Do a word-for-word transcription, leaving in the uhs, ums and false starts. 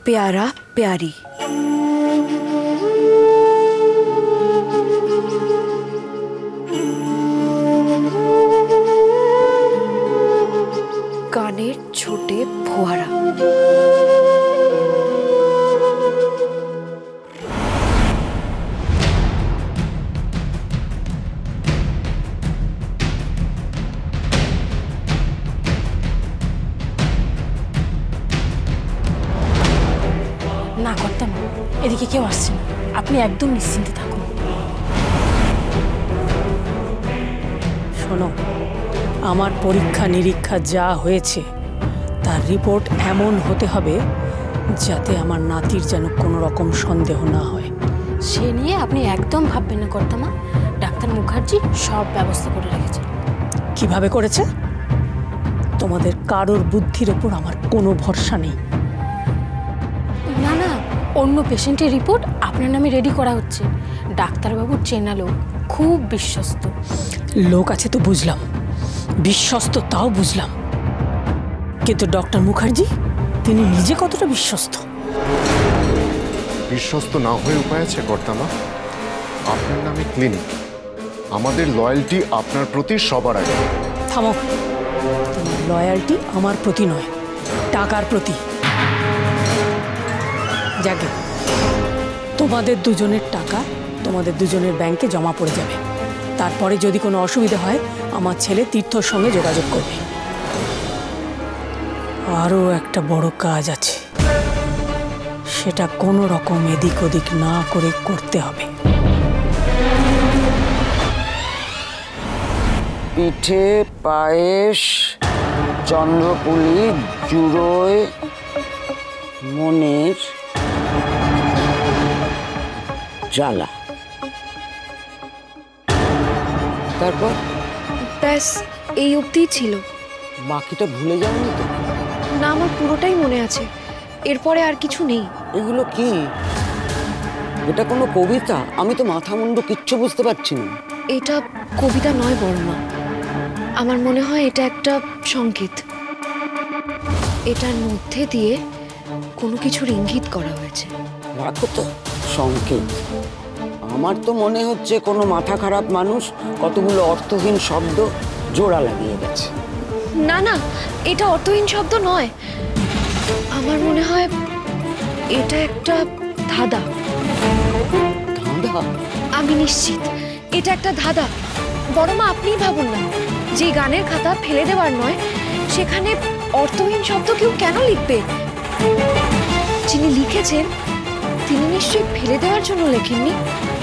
प्यारा प्यारी। गानेर छोटे फुहारा। না করতাম, এদিকে কেউ আসছে না, আপনি একদম নিশ্চিন্তে থাকুন। শোনো, আমার পরীক্ষা নিরীক্ষা যা হয়েছে তার রিপোর্ট এমন হতে হবে যাতে আমার নাতির যেন কোনো রকম সন্দেহ না হয়। সে নিয়ে আপনি একদম ভাববেন না কর্তামা, ডাক্তার মুখার্জি সব ব্যবস্থা করে রেখেছে। কিভাবে করেছে? তোমাদের কারোর বুদ্ধির ওপর আমার কোনো ভরসা নেই। না না, অন্য পেশেন্টের রিপোর্ট আপনার নামে রেডি করা হচ্ছে। ডাক্তারবাবুর চেনা লোক, খুব বিশ্বস্ত লোক আছে তো বুঝলাম, বিশ্বস্ত তাও বুঝলাম, কিন্তু ডক্টর মুখার্জি তিনি নিজে কতটা বিশ্বস্ত? বিশ্বস্ত না হয়ে উপায় আছে কর্তামা? আপনার নামে ক্লিনিক, আমাদের লয়্যালটি আপনার প্রতি সবার আগে। থামো, তোমার লয়্যালটি আমার প্রতি নয়, টাকার প্রতি। যাকে তোমাদের দুজনের টাকা তোমাদের দুজনের ব্যাংকে জমা পড়ে যাবে, তারপরে যদি কোনো অসুবিধা হয় আমার ছেলে তীর্থর সঙ্গে যোগাযোগ করবে। আরও একটা বড় কাজ আছে, সেটা কোনো রকম এদিক ওদিক না করে করতে হবে। পিঠে পায়েস, চন্দ্রপুলি, জুড়োয়, মনের জ্বালা। তারপর ব্যাস এই অবধি ছিল। বাকিটা ভুলে যাওনি তো? না, আমার পুরোটাই মনে আছে, এরপরে আর কিছু নেই। এগুলো কি? এটা কোনো কবিতা? আমি তো মাথা মুন্ডু কিচ্ছু বুঝতে পারছি না। এটা কবিতা নয় বর্মা, আমার মনে হয় এটা একটা সংকেত। এটার মধ্যে দিয়ে কোনো কিছুর ইঙ্গিত করা হয়েছে। রাখো তো সংকেত। আমার তো মনে হচ্ছে কোনো মাথা খারাপ মানুষ কতগুলো অর্থহীন শব্দ জোড়া লাগিয়ে গেছে। না না, এটা অর্থহীন শব্দ নয়, আমার মনে হয় এটা একটা ধাঁধা। ধাঁধা? আমি নিশ্চিত এটা একটা ধাঁধা। বড়মা আপনিই ভাবুন না, যে গানের খাতা ফেলে দেওয়ার নয় সেখানে অর্থহীন শব্দ কেউ কেন লিখবে? যিনি লিখেছেন তিনি নিশ্চয়ই ফেলে দেওয়ার জন্য লেখেননি।